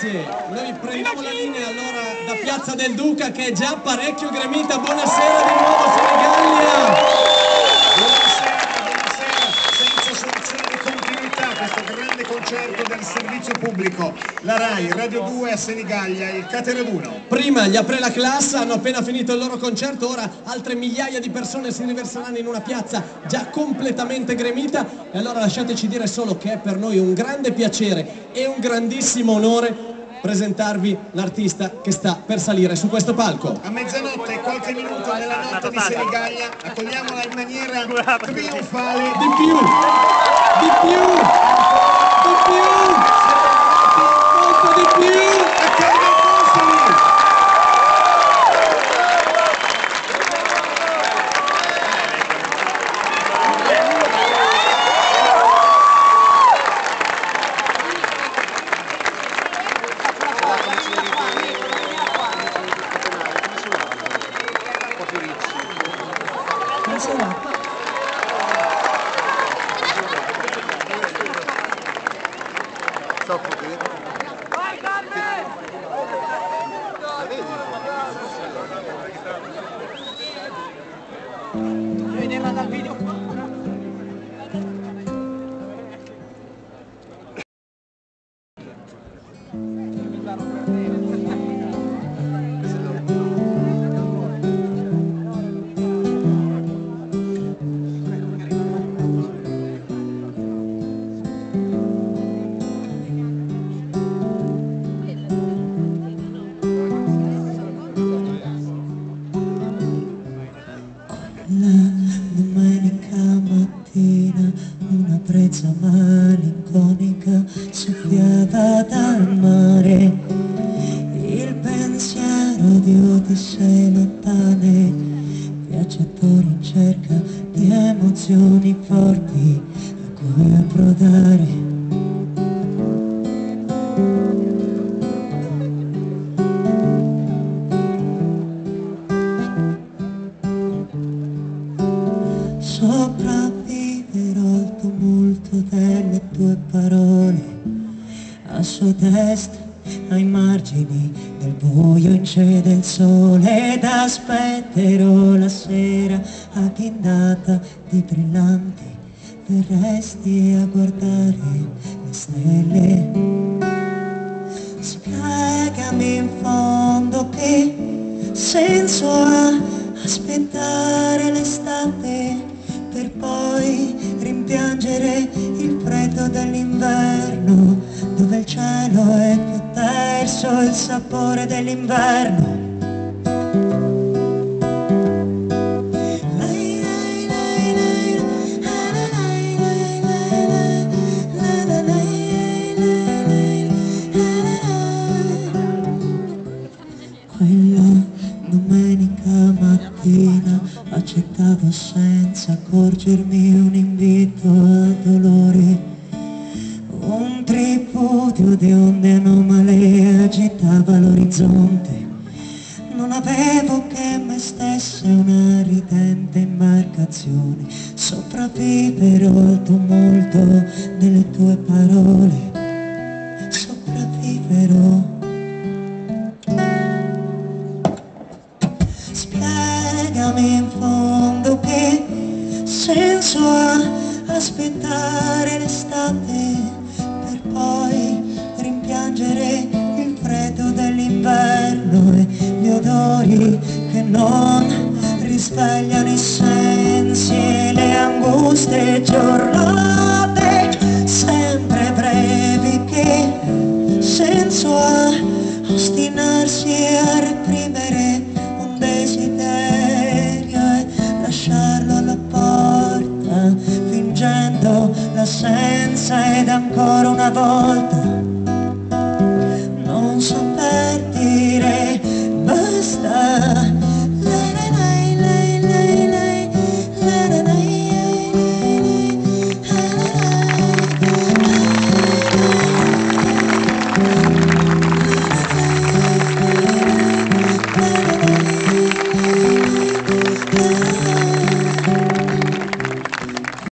Grazie, noi prendiamo la linea allora da Piazza del Duca che è già parecchio gremita. Buonasera di nuovo Senigallia! Senza soluzione di continuità questo grande concerto del servizio pubblico, la RAI, Radio 2 a Senigallia, il Catereduno. Prima gli Apre la Classe hanno appena finito il loro concerto, ora altre migliaia di persone si riverseranno in una piazza già completamente gremita e allora lasciateci dire solo che è per noi un grande piacere e un grandissimo onore presentarvi l'artista che sta per salire su questo palco. A mezzanotte, qualche minuto nella notte di Senigallia, accogliamola in maniera trionfale. Di più, molto di più. Vai Carmen! La vedi? Devi vederla dal video. Domenica mattina una brezza malinconica soffiava dal mare, il pensiero di Odissee lontane, viaggiatori in cerca di emozioni forti a cui approdare. Sopravviverò al tumulto delle tue parole, a sud-est, ai margini del buio incede il sole, ed aspetterò la sera agghindata di brillanti, verresti a guardare le stelle. Spiegami in fondo che senso ha aspettare l'estate per poi rimpiangere il freddo dell'inverno, dove il cielo è più terso, il sapore dell'inverno. Quella domenica mattina accettavo senza accorgermi un invito al dolore, un tripudio di onde anomale agitava l'orizzonte, non avevo che me stessa una ridente imbarcazione, sopravviverò al tumulto delle tue parole, sopravviverò. Spiegami in fondo che senso ha aspettare l'estate per poi rimpiangere il freddo dell'inverno e gli odori che non risvegliano i sensi e le anguste giornate sempre brevi. Che senso ha ostinarsi a reprimere un desiderio e lasciarlo alla porta, fingendo l'assenza ed ancora una volta